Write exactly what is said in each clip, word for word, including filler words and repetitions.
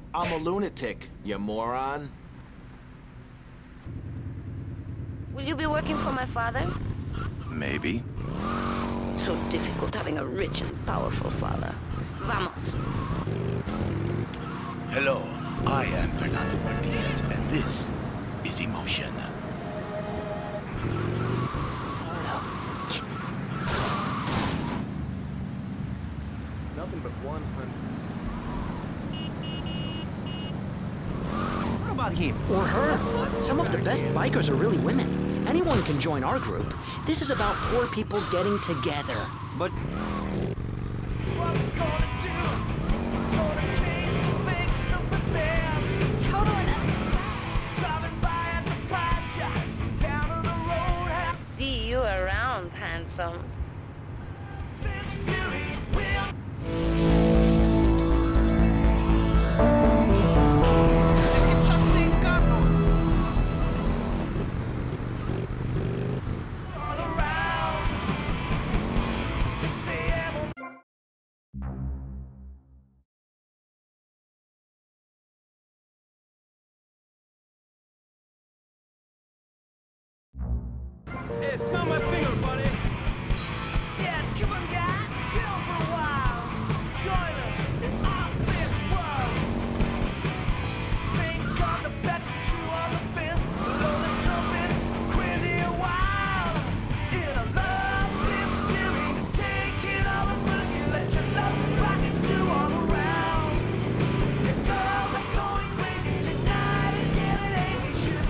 I'm a lunatic, you moron. Will you be working for my father? Maybe. So difficult having a rich and powerful father. Vamos. Hello, I am Fernando Martinez, and this is Emotion. Nothing but one hundred. What about him or her? Some of the best bikers are really women. Anyone can join our group. This is about poor people getting together. But See you around, handsome. Hey, smell my finger, buddy. Said, come on, guys, chill for a while. Join us in our fist world. Think of the battle true on the fist. Blow the trumpet, crazy and wild. In a love mystery, taking all the mercy. Let your love rockets do all around. The girls are going crazy tonight. It's getting hazy. Shit.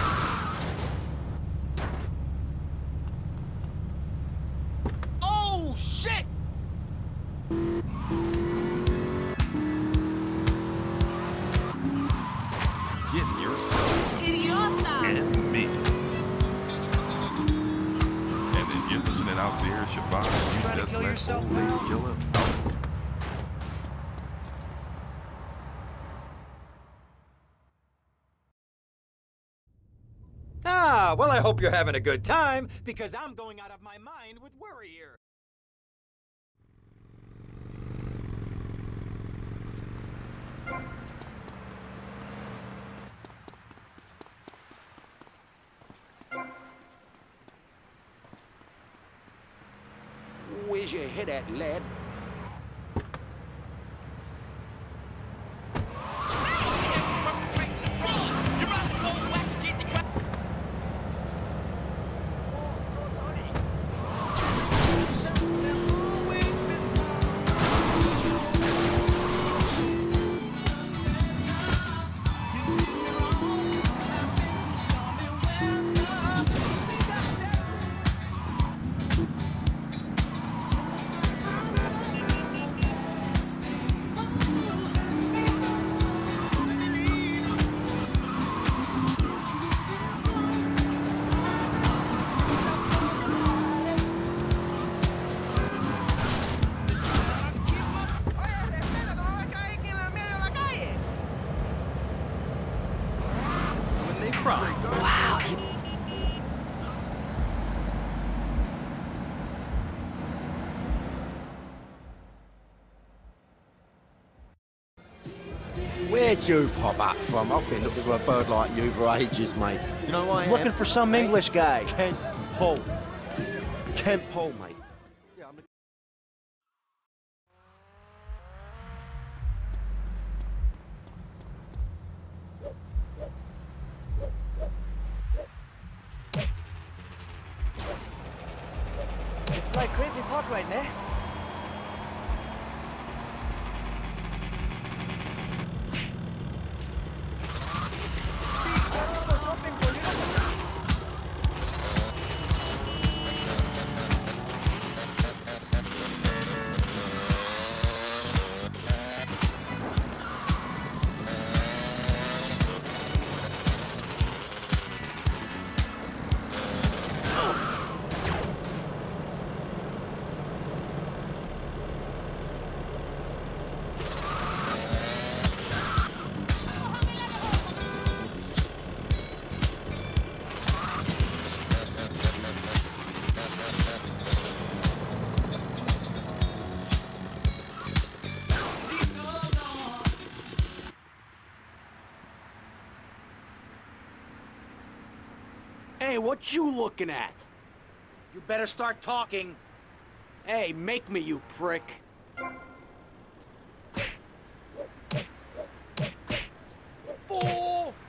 Oh, shit! Get yourself and me. And if you're listening out there, Siobhan, you just let old lady killer out. Ah, well, I hope you're having a good time, because I'm going out of my mind with worry here. Where's your head at, lad? wow, you... Where'd you pop up from? I've been looking for a bird like you for ages, mate. You know why? Looking for some English guy. Kent Paul. Kent Paul, mate. Yeah, I'm... It's like crazy hot right now. Hey, what you looking at? You better start talking. Hey, make me, you prick. Fool!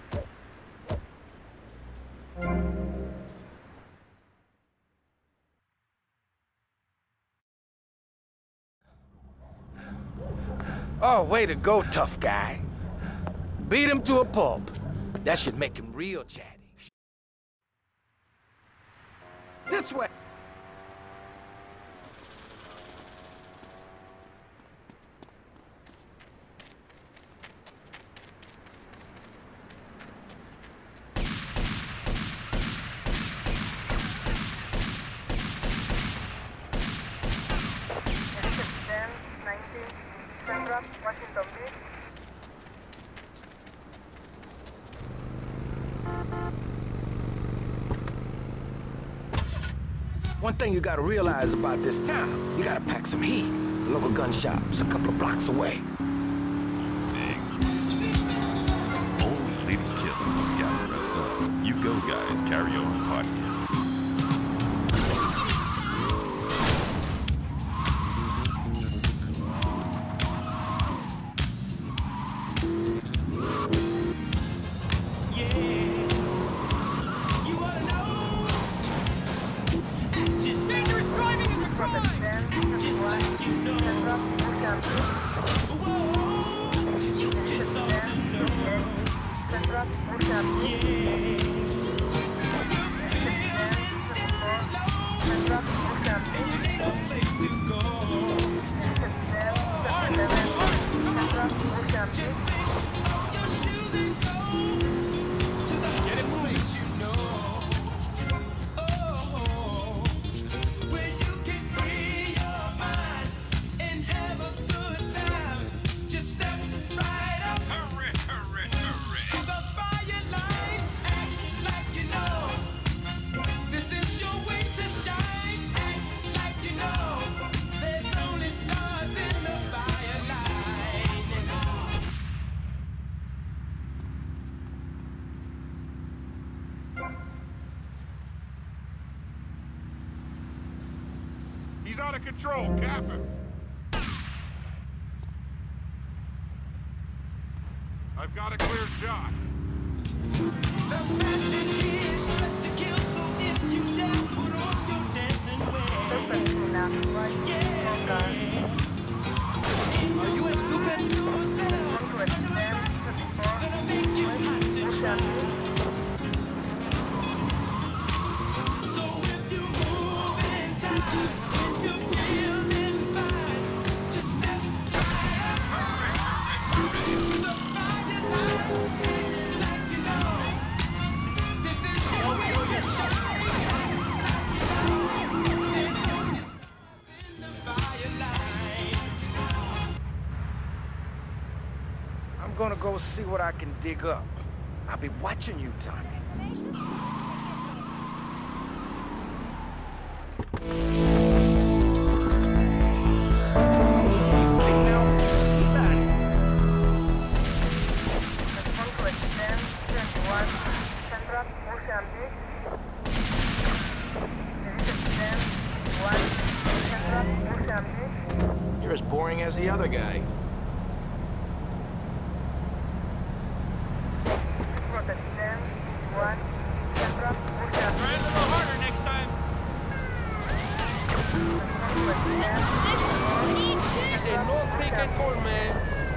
Oh, way to go, tough guy. Beat him to a pulp. That should make him real chatty. This way! Washington Beach. One thing you gotta realize about this town, you gotta pack some heat. The local gun shop's a couple of blocks away. Dang. Old lady killer got the rest up. You go, guys. Carry on, party. He's out of control, Captain. I've got a clear shot. The fashion is just to kill, so if you dare, put on your dancing wear. Yeah. Are you a stupid? Gonna make you hot to try. So if you move in time, if you feeling fine, just step right up to the fire line, like you know. This is your way to shine, like you know. There's only stars in the fire line. I'm gonna go see what I can dig up. I'll be watching you, Tommy. You're as boring as the other guy. Try a little harder next time. Say no freaking cool, man.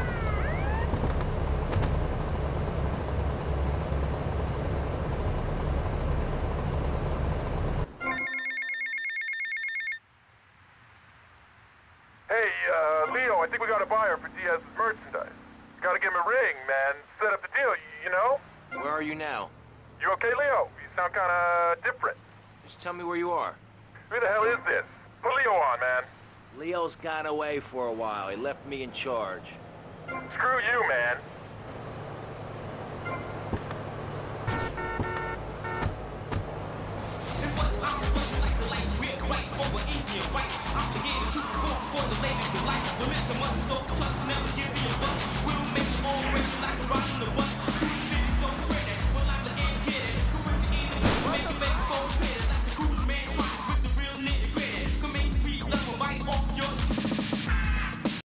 Hey, uh, Leo, I think we got a buyer for Diaz's merchandise. Gotta give him a ring, man. Set up the deal, you know? Where are you now? You okay, Leo? You sound kinda different. Just tell me where you are. Who the hell is this? Put Leo on, man. Leo's gone away for a while. He left me in charge. Screw you, man. We're quite over easy and right. I'm here to perform for the ladies of life. Well, listen, much so trust